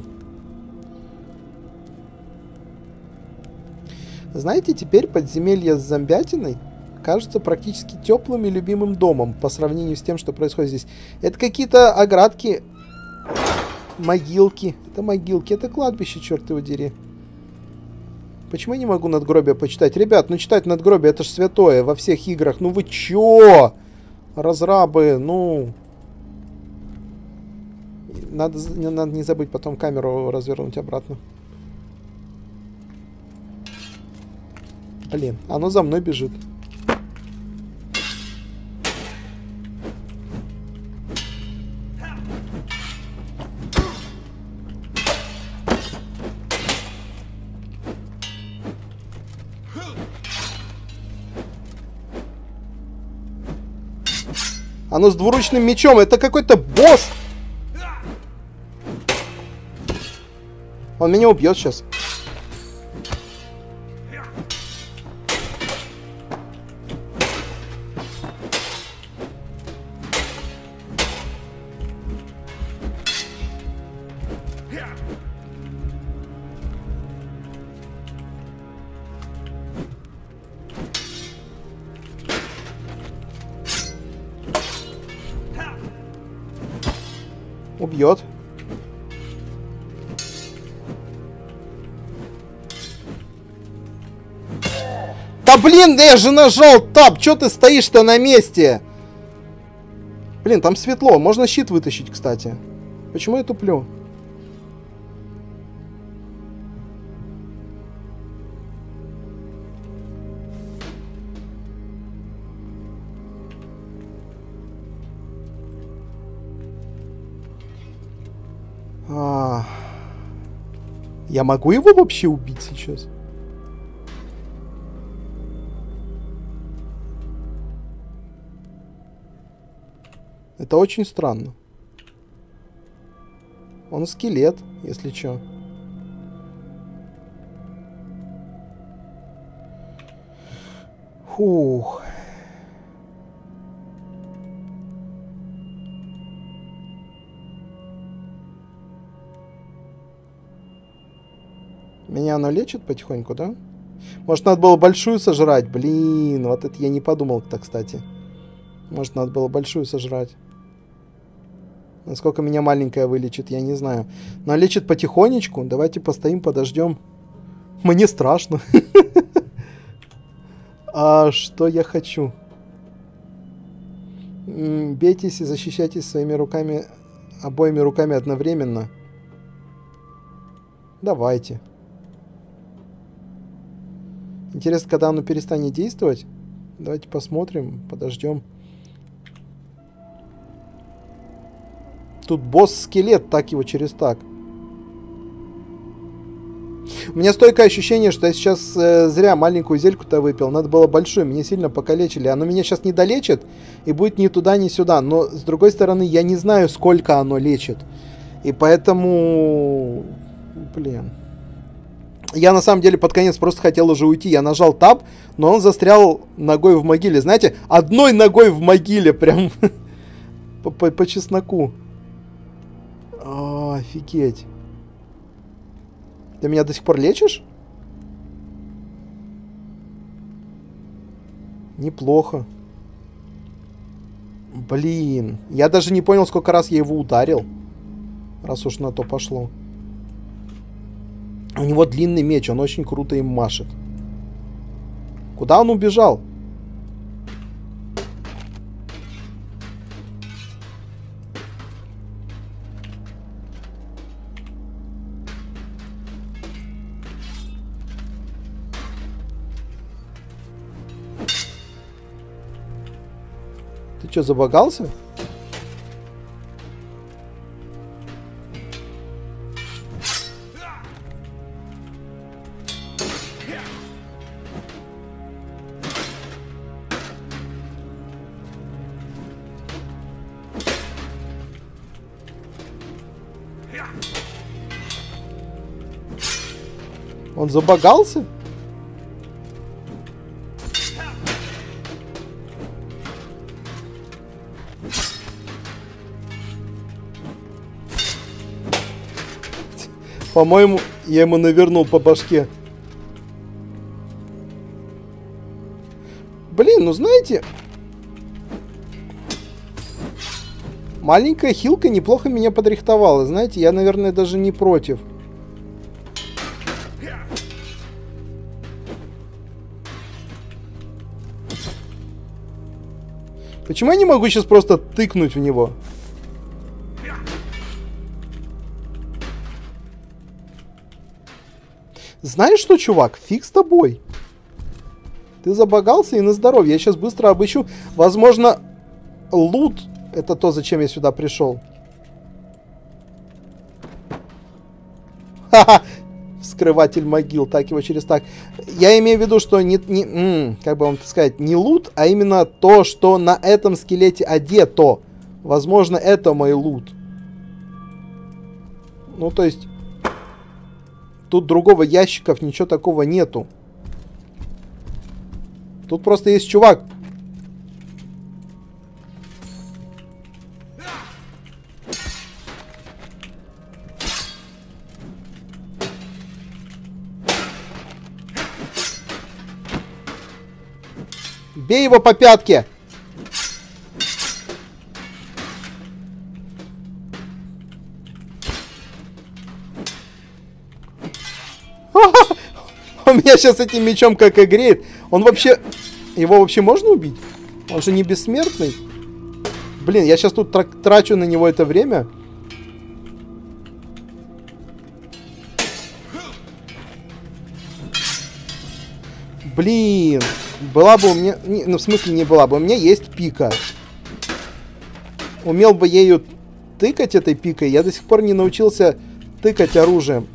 S2: Знаете, теперь подземелье с зомбятиной кажется практически теплым и любимым домом по сравнению с тем, что происходит здесь. Это какие-то оградки, могилки. Это могилки, это кладбище, черт его дери. Почему я не могу надгробие почитать? Ребят, ну читать надгробие, это ж святое во всех играх. Ну вы чё? Разрабы, ну... Надо не забыть потом камеру развернуть обратно. Блин, оно за мной бежит. Оно с двуручным мечом. Это какой-то босс. Он меня убьет сейчас. Убьет. Да блин, да я же нажал таб. Чё ты стоишь-то на месте? Блин, там светло. Можно щит вытащить, кстати. Почему я туплю? Я могу его вообще убить сейчас? Это очень странно. Он скелет, если чё. Фух. Меня оно лечит потихоньку, да? Может, надо было большую сожрать? Блин, вот это я не подумал-то, кстати. Может, надо было большую сожрать. Насколько меня маленькая вылечит, я не знаю. Но лечит потихонечку. Давайте постоим, подождем. Мне страшно. А что я хочу? Бейтесь и защищайтесь своими руками, обоими руками одновременно. Давайте. Интересно, когда оно перестанет действовать? Давайте посмотрим, подождем. Тут босс-скелет, так его через так. У меня стойкое ощущение, что я сейчас зря маленькую зельку-то выпил. Надо было большую, меня сильно покалечили. Оно меня сейчас не долечит и будет ни туда, ни сюда. Но, с другой стороны, я не знаю, сколько оно лечит. И поэтому... Блин. Я, на самом деле, под конец просто хотел уже уйти. Я нажал таб, но он застрял ногой в могиле. Знаете, одной ногой в могиле, прям по чесноку. О, офигеть. Ты меня до сих пор лечишь? Неплохо. Блин. Я даже не понял, сколько раз я его ударил. Раз уж на то пошло. У него длинный меч, он очень круто им машет. Куда он убежал? Ты что, забагался? Он забагался? По-моему, я ему навернул по башке. Блин, ну знаете... Маленькая хилка неплохо меня подрихтовала. Знаете, я, наверное, даже не против. Почему я не могу сейчас просто тыкнуть в него? Знаешь что, чувак? Фиг с тобой. Ты забагался и на здоровье. Я сейчас быстро обыщу. Возможно, лут — это то, зачем я сюда пришел. Ха-ха! Вскрыватель могил. Так его через так. Я имею в виду, что как бы вам сказать, не лут, а именно то, что на этом скелете одето. Возможно, это мой лут. Ну, то есть... Тут другого ящиков, ничего такого нету. Тут просто есть чувак. Бей его по пятке. Он меня сейчас этим мечом как огреет. Он вообще... Его вообще можно убить? Он же не бессмертный. Блин, я сейчас тут трачу на него это время. Блин. Была бы у меня... Ну, в смысле, не была бы. У меня есть пика. Умел бы ею тыкать этой пикой. Я до сих пор не научился тыкать оружием.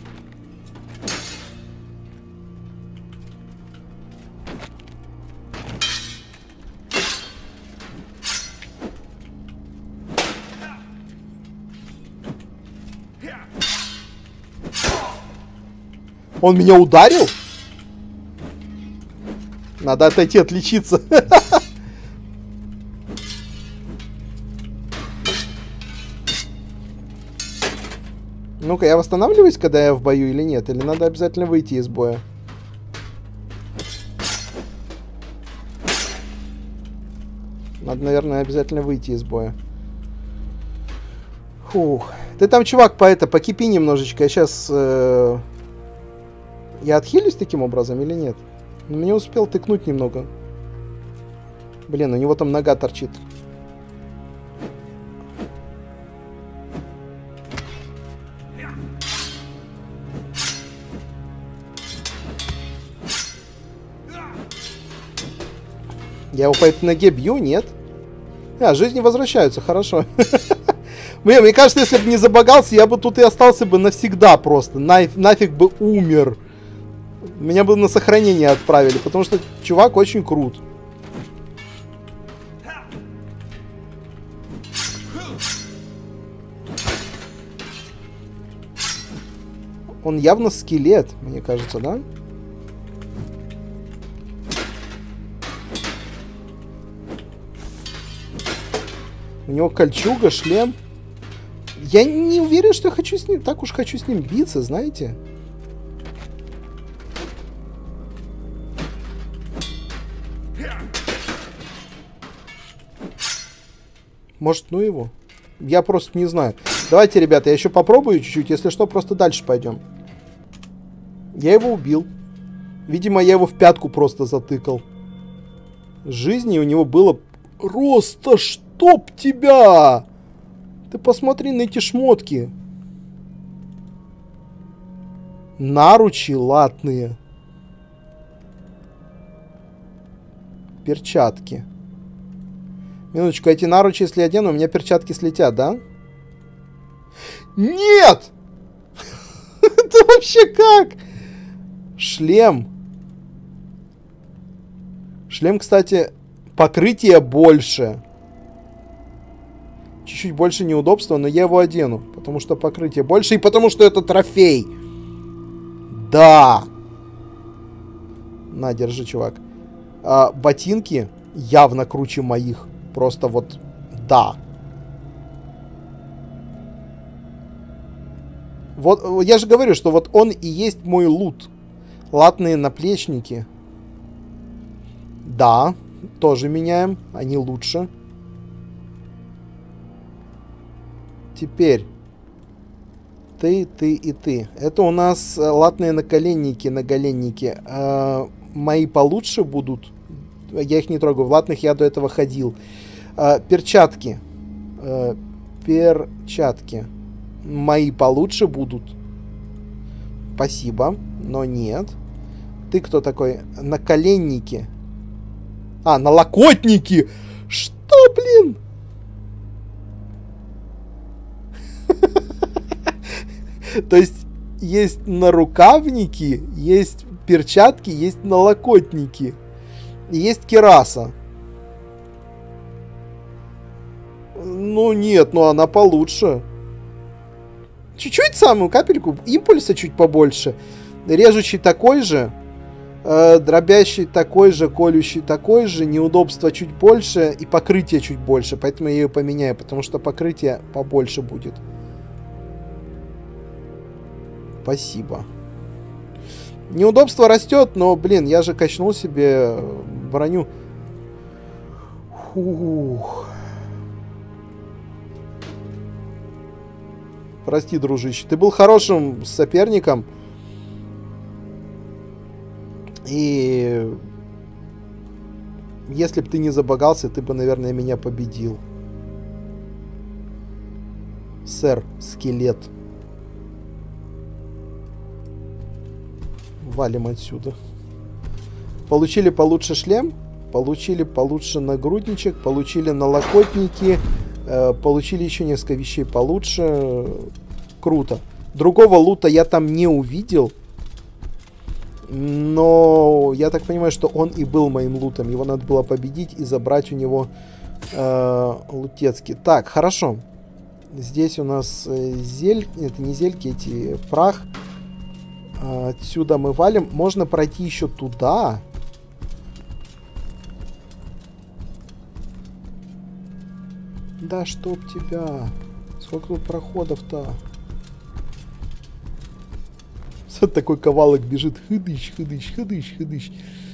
S2: Он меня ударил? Надо отойти, отличиться. Ну-ка, я восстанавливаюсь, когда я в бою или нет? Или надо обязательно выйти из боя? Надо, наверное, обязательно выйти из боя. Фух. Ты там, чувак, покипи немножечко. Я сейчас... Я отхилюсь таким образом или нет? Он не успел тыкнуть немного. Блин, у него там нога торчит. Я его по этой ноге бью, нет? А, жизни возвращаются, хорошо. Блин, мне кажется, если бы не забагался, я бы тут и остался бы навсегда просто. Нафиг бы умер. Меня бы на сохранение отправили, потому что чувак очень крут. Он явно скелет, мне кажется, да? У него кольчуга, шлем. Я не уверен, что я хочу с ним... Так уж хочу с ним биться, знаете? Может, ну его? Я просто не знаю. Давайте, ребята, я еще попробую чуть-чуть. Если что, просто дальше пойдем. Я его убил. Видимо, я его в пятку просто затыкал. Жизни у него было просто чтоб тебя! Ты посмотри на эти шмотки. Наручи латные. Перчатки. Минуточку, эти наручи, если одену, у меня перчатки слетят, да? Нет! Это вообще как? Шлем. Шлем, кстати, покрытие больше. Чуть-чуть больше неудобства, но я его одену. Потому что покрытие больше и потому что это трофей. Да. На, держи, чувак. Ботинки явно круче моих. Просто вот, да. Вот, я же говорю, что вот он и есть мой лут. Латные наплечники. Да, тоже меняем. Они лучше. Теперь. Ты и ты. Это у нас латные наголенники. Мои получше будут. Я их не трогаю. В латных я до этого ходил. Перчатки. Перчатки. Мои получше будут. Спасибо. Но нет. Ты кто такой? Наколенники. Налокотники! Что, блин? То есть нарукавники, есть перчатки, есть налокотники. И есть кираса. Ну нет, но она получше. Чуть-чуть самую капельку. Импульса чуть побольше. Режущий такой же. Дробящий такой же. Колющий такой же. Неудобства чуть больше. И покрытие чуть больше. Поэтому я ее поменяю. Потому что покрытие побольше будет. Спасибо. Неудобство растет, но, блин, я же качнул себе броню. Фух. Прости, дружище. Ты был хорошим соперником. И если бы ты не забагался, ты бы, наверное, меня победил. Сэр, скелет. Валим отсюда. Получили получше шлем. Получили получше нагрудничек. Получили налокотники. Получили еще несколько вещей получше. Круто. Другого лута я там не увидел. Но я так понимаю, что он и был моим лутом. Его надо было победить и забрать у него лутецкий. Так, хорошо. Здесь у нас зель... Это не зельки, эти прах. Отсюда мы валим. Можно пройти еще туда. Да чтоб тебя. Сколько тут проходов-то? Такой ковалок бежит. Хыдыщ, хыдыщ, хыдыщ, хыдыщ.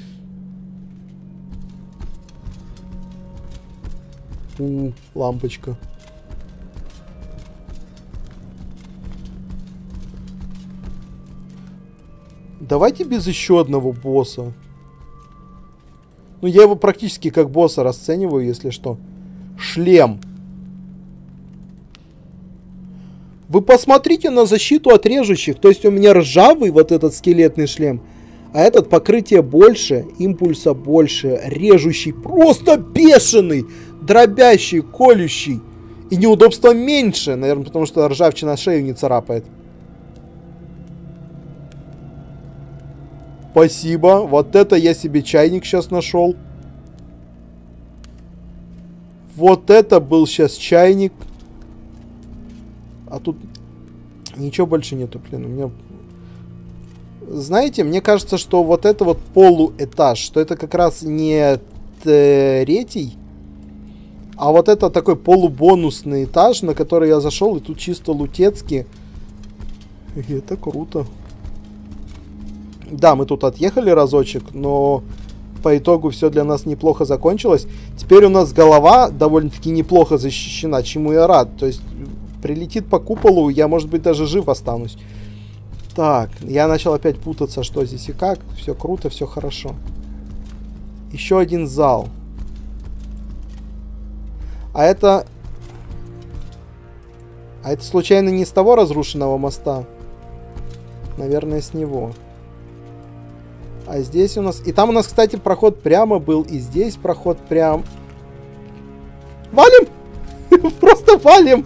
S2: Лампочка. Давайте без еще одного босса. Ну, я его практически как босса расцениваю, если что. Шлем. Вы посмотрите на защиту от режущих. То есть у меня ржавый вот этот скелетный шлем. А этот покрытие больше, импульса больше, режущий. Просто бешеный. Дробящий, колющий. И неудобства меньше. Наверное, потому что ржавчина шею не царапает. Спасибо. Вот это я себе чайник сейчас нашел. Вот это был сейчас чайник. А тут ничего больше нету, блин. У меня... Знаете, мне кажется, что вот это вот полуэтаж, что это как раз не третий, а вот это такой полубонусный этаж, на который я зашел, и тут чисто лутецкий. И это круто. Да, мы тут отъехали разочек, но по итогу все для нас неплохо закончилось. Теперь у нас голова довольно-таки неплохо защищена, чему я рад. То есть прилетит по куполу, я, может быть, даже жив останусь. Так, я начал опять путаться, что здесь и как. Все круто, все хорошо. Еще один зал. А это случайно не с того разрушенного моста? Наверное, с него. А здесь у нас... И там у нас, кстати, проход прямо был. И здесь проход прям. Валим! Просто валим!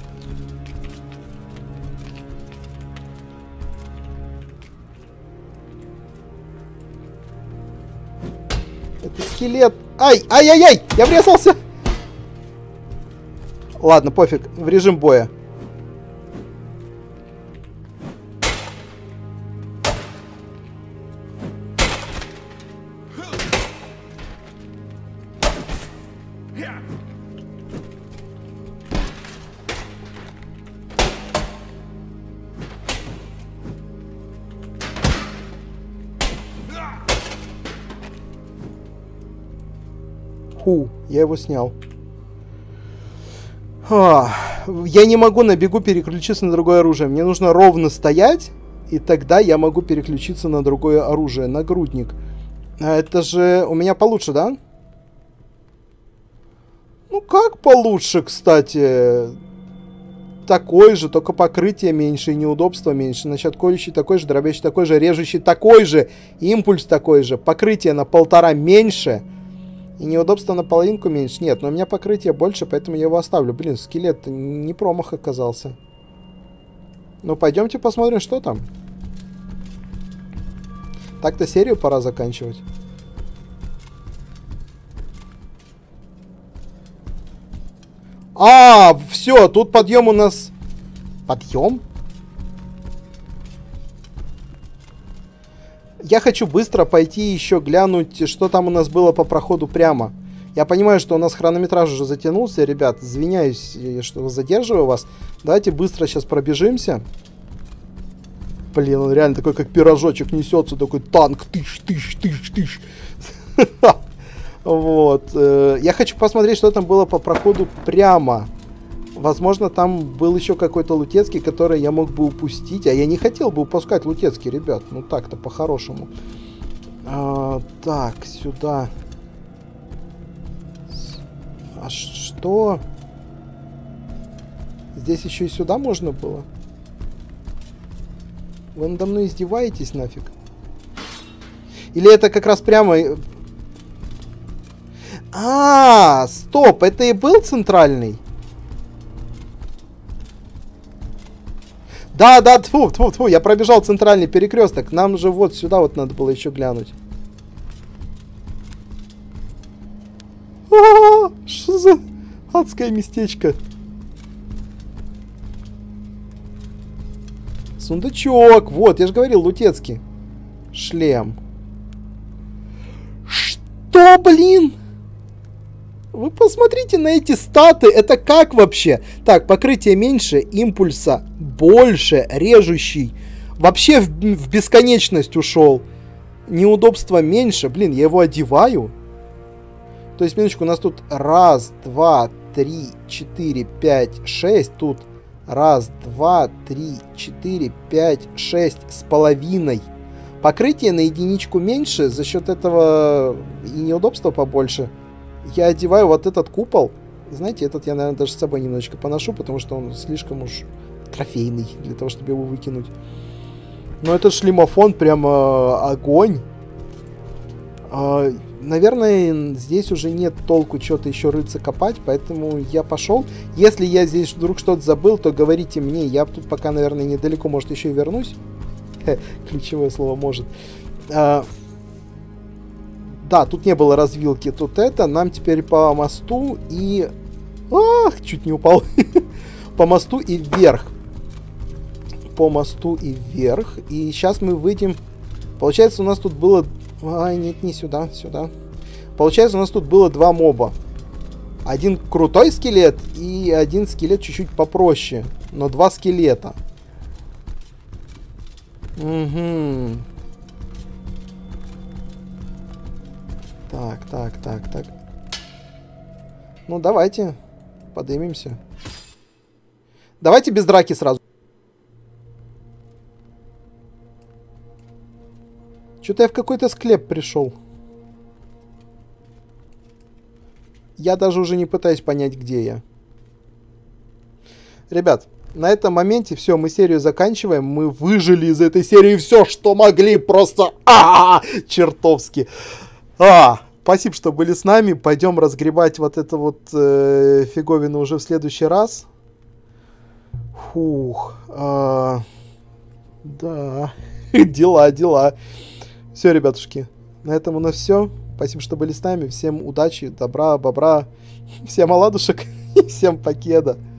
S2: Это скелет. Ай! Ай-яй-яй! Я врезался! Ладно, пофиг. В режим боя. Я его снял. Я не могу на бегу переключиться на другое оружие. Мне нужно ровно стоять, и тогда я могу переключиться на другое оружие. Нагрудник. Это же у меня получше, да? Ну, как получше, кстати? Такой же, только покрытие меньше и неудобства меньше. Значит, колющий такой же, дробящий такой же, режущий такой же, импульс такой же. Покрытие на 1,5 меньше. И неудобство на половинку меньше. Нет, но у меня покрытие больше, поэтому я его оставлю. Блин, скелет не промах оказался. Ну, пойдемте посмотрим, что там. Так-то серию пора заканчивать. Все, тут подъем у нас... Подъем? Я хочу быстро пойти еще глянуть, что там у нас было по проходу прямо. Я понимаю, что у нас хронометраж уже затянулся. Ребят, извиняюсь, что задерживаю вас. Давайте быстро сейчас пробежимся. Блин, он реально такой, как пирожочек несется. Такой танк. Тыш, тыш, тыш, тыш. Вот. Я хочу посмотреть, что там было по проходу прямо. Возможно, там был еще какой-то Лутецкий, который я мог бы упустить. А я не хотел бы упускать Лутецкий, ребят. Ну так-то, по-хорошему. Так, сюда. А что? Здесь еще и сюда можно было? Вы надо мной издеваетесь нафиг? Или это как раз прямо... Стоп! Это и был центральный? Да, тьфу, я пробежал центральный перекресток. Нам же вот сюда вот надо было еще глянуть. Что за адское местечко? Сундучок. Вот, я же говорил, Лутецкий. Шлем. Что, блин? Вы посмотрите на эти статы. Это как вообще? Так, покрытие меньше, импульса больше, режущий. Вообще в бесконечность ушел. Неудобства меньше. Блин, я его одеваю. То есть, минуточку, у нас тут 1, 2, 3, 4, 5, 6. Тут 1, 2, 3, 4, 5, 6 с половиной. Покрытие на единичку меньше. За счет этого и неудобства побольше. Я одеваю вот этот купол. Знаете, этот я, наверное, даже с собой немножечко поношу, потому что он слишком уж трофейный для того, чтобы его выкинуть. Но этот шлемофон прямо огонь. Наверное, здесь уже нет толку что-то еще рыться, копать, поэтому я пошел. Если я здесь вдруг что-то забыл, то говорите мне. Я тут пока, наверное, недалеко, может, еще и вернусь. Ключевое слово «может». Да, тут не было развилки, тут это. Нам теперь по мосту и... чуть не упал. По мосту и вверх. По мосту и вверх. И сейчас мы выйдем... Получается, у нас тут было... нет, не сюда, сюда. Получается, у нас тут было 2 моба. Один крутой скелет и один скелет чуть-чуть попроще. Но 2 скелета. Угу. Так. Ну, давайте поднимемся. Давайте без драки сразу. Что-то я в какой-то склеп пришел. Я даже уже не пытаюсь понять, где я. Ребят, на этом моменте все, мы серию заканчиваем. Мы выжили из этой серии все, что могли. Просто чертовски. Спасибо, что были с нами. Пойдем разгребать вот это вот фиговину уже в следующий раз. Фух. Да. Дела. Все, ребятушки. На этом у нас все. Спасибо, что были с нами. Всем удачи, добра, бобра. Всем оладушек. И всем покеда.